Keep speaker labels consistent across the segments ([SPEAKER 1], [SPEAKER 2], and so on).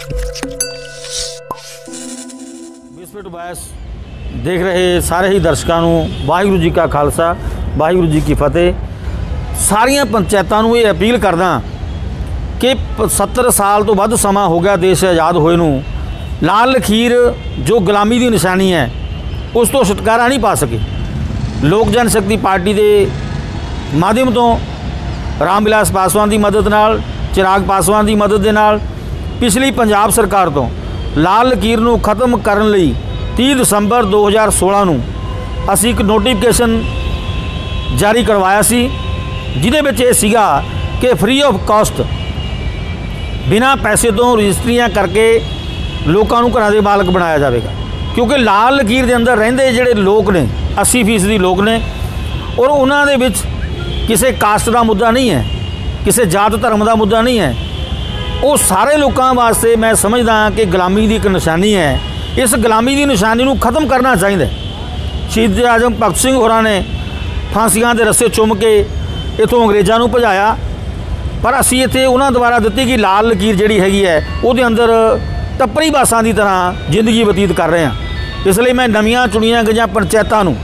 [SPEAKER 1] विस्फोट बायस देख रहे सारे ही दर्शकों को वाहिगुरू जी का खालसा वाहिगुरू जी की फतेह। सारिया पंचायतों को ये अपील करदा कि 70 साल तो वध समा हो गया देश आज़ाद होए नूं। लाल लकीर जो गुलामी की निशानी है उस तो छुटकारा नहीं पा सके। लोक जनशक्ति पार्टी के माध्यम तो राम विलास पासवान की मदद नाल, चिराग पासवान की मदद के नाल पिछली पंजाब सरकार तो लाल लकीर नूं खत्म करन लई 30 दिसंबर 2016 नूं असीं एक नोटिफिकेशन जारी करवाया सी, जिहदे विच इह सीगा कि फ्री ऑफ कॉस्ट बिना पैसे तो रजिस्ट्रियां करके लोगों को घरां दे मालक बनाया जाएगा। क्योंकि लाल लकीर के अंदर रहिंदे जिहड़े लोग ने 80% लोग ने और उन्हां दे विच किसी कास्ट का मुद्दा नहीं है, किसी जात धर्म का मुद्दा नहीं है। वो सारे लोगों वास्ते मैं समझदा कि गुलामी की एक निशानी है। इस गुलामी की निशानी को खत्म करना चाहिए। शहीद आजम भगत सिंह होरां ने फांसियां के रस्से चुम के इतों अंग्रेज़ों को भजाया, पर असी इत्थे उन्हां द्वारा दित्ती कि लाल लकीर जिहड़ी हैगी है उहदे अंदर टप्परी बासां की तरह जिंदगी बतीत कर रहे हैं। इसलिए मैं नवीं चुनिया गई पंचायतों को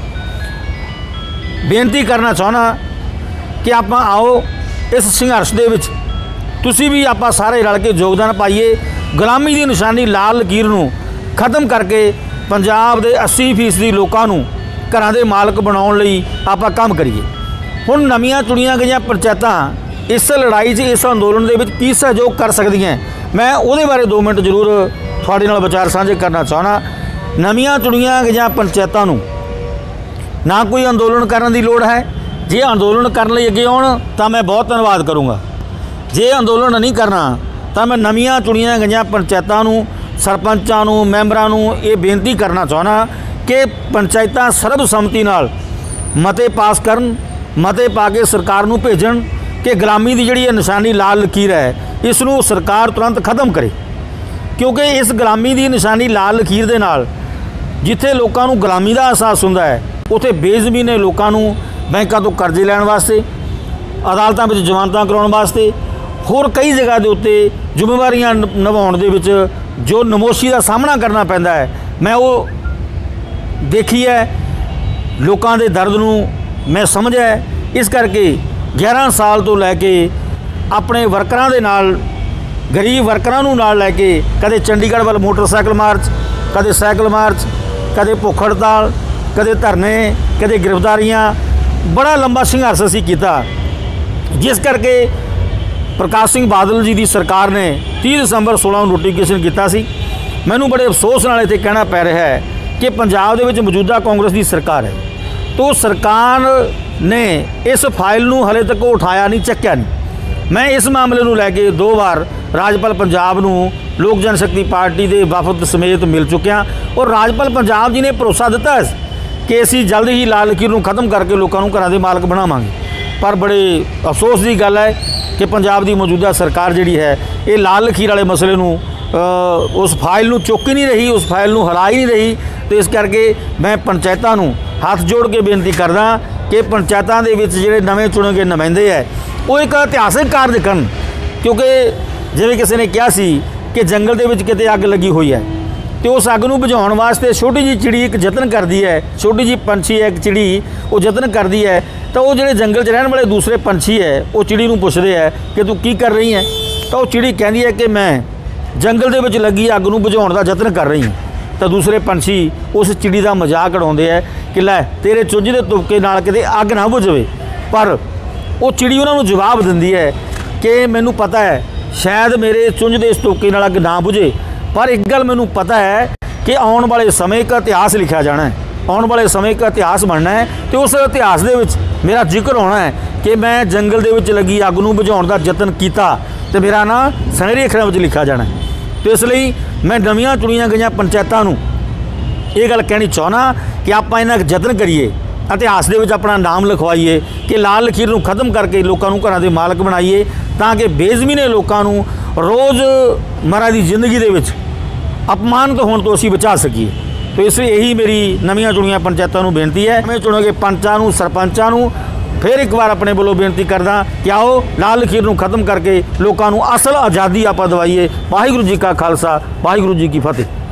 [SPEAKER 1] बेनती करना चाहना कि आप आओ इस संघर्ष दे विच तुसी भी आप सारे रल के योगदान पाइए। गुलामी की निशानी लाल लकीर नूं खत्म करके पंजाब के 80% लोगों को घरां दे मालक बनाउण लई आप काम करिए। हुण नवीं चुनिया गई पंचायतां इस लड़ाई इस अंदोलन के की सहयोग कर सकदियां, मैं उहदे बारे 2 मिनट जरूर तुहाडे नाल विचार साझे करना चाहना। नवीं चुनिया गई पंचायतों नूं ना कोई अंदोलन करने की लोड़ है। जे अंदोलन करने लई अगे आउण तां मैं बहुत धन्नवाद करूँगा। जे अंदोलन नहीं करना तो मैं नवीं चुनिया गई पंचायतों नूं, सरपंचां नूं, मैंबरां नूं ये बेनती करना चाहना कि पंचायतां सर्बसम्मति नाल मते पास करन, मते पा के सरकार नूं भेजण कि गुलामी की जिहड़ी निशानी लाल लकीर है इसनूं सरकार तुरंत खत्म करे। क्योंकि इस गुलामी की निशानी लाल लकीर दे नाल जिथे लोगों को गुलामी का एहसास हुंदा है उत्थे बेज़मीने लोगों को बैंकों तो कर्जे लैण वास्ते, अदालतों में जमानतां करवाउण वास्ते, होर कई जगह के उत्ते जिम्मेवारियां निभाउण दे विच जो नमोशी का सामना करना पैंदा है, मैं वो देखी है। लोगों के दर्द नूं मैं समझा है। इस करके 11 साल तो लैके अपने वर्करां दे नाल, गरीब वर्करां नूं नाल लैके कदे चंडीगढ़ वाल मोटरसाइकिल मार्च, कदे साइकिल मार्च, कदे भुख हड़ताल, कदे धरने, कदे गिरफ्तारियां, बड़ा लंबा संघर्ष असीं कीता। जिस करके प्रकाश सिंह बादल जी की सरकार ने 30 दिसंबर 16 नोटिफिकेशन किया सी। मैनूं बड़े अफसोस नाल इत्थे कहना पै रहा है कि पंजाब दे विच मौजूदा कांग्रेस की सरकार है, तो सरकार ने इस फाइल नूं हले तक उठाया नहीं, चक्या नहीं। मैं इस मामले नूं लैके 2 बार राज्यपाल पंजाब नूं लोक जनशक्ति पार्टी के वफद समेत मिल चुकिया और राज्यपाल पंजाब जी ने भरोसा दिता है कि असीं जल्द ही लाल लकीर नूं खत्म करके लोगों को घरां दे मालक बनावांगे। पर बड़े अफसोस की गल है कि पंजाब की मौजूदा सरकार जिहड़ी है ये लाल लकीर वाले मसले नूं उस फाइल नूं चुक ही नहीं रही, उस फाइल नूं हला ही नहीं रही। तो इस करके मैं पंचायतों नूं हाथ जोड़ के बेनती करदा कि पंचायतों के विच जिहड़े नवें चुने गए नुमाइंदे है वो एक इतिहासक कार्य करन। क्योंकि जिवें किसी ने कहा सी कि जंगल के विच किते अग लगी हुई है तो उस अग नूं बुझाउण वास्ते छोटी जी चिड़ी एक यतन करती है, छोटी जी पंछी है एक चिड़ी वो यतन करती है, तो वो जिहड़े जंगल च रहने वाले दूसरे पंछी है वो चिड़ी नूं पुछदे है कि तू की कर रही है, तो वो चिड़ी कहती है कि मैं जंगल दे विच लगी अग नूं बुझाउण दा यतन कर रही हूँ। तो दूसरे पंछी उस चिड़ी का मजाक उड़ाउंदे है कि लै तेरे चुंझ दे तुपके नाल किते अग ना बुझे। पर वो चिड़ी उन्हां नूं जवाब दिंदी है कि मैनूं पता है शायद मेरे चुंझ दे इस तुपके नाल अग ना बुझे, पर एक गल मैनूं पता है कि आने वाले समय का इतिहास लिखा जाना है, आने वाले समय का इतिहास बनना है। तो उस इतिहास दे विच मेरा जिक्र होना है कि मैं जंगल दे विच लगी अग नूं बुझाउण दा यतन कीता तो मेरा नाम सुनहरे अखरां विच लिखा जाना है। तो इसलिए मैं नवीं चुनिया गई पंचायतों नूं ये गल कहनी चाहना कि आप इन्हां यतन करिए, इतिहास दे विच अपना नाम लिखवाइए कि लाल लकीर नूं खत्म करके लोगों को घरां दे मालक बनाइए, ताकि बेज़मीने लोगों को रोज़मर्रा की जिंदगी दे विच अपमानित होने तो असीं बचा सकीए। तो इसलिए यही मेरी नवीं चुनिया पंचायतों को बेनती है। नवें चुने गए पंचां नूं, सरपंचां नूं फिर एक बार अपने वालों बेनती करदा कि आओ लाल लकीर नूं खत्म करके लोकां नूं असल आज़ादी आपां दवाईए। वाहिगुरू जी का खालसा, वाहिगुरू जी की फतेह।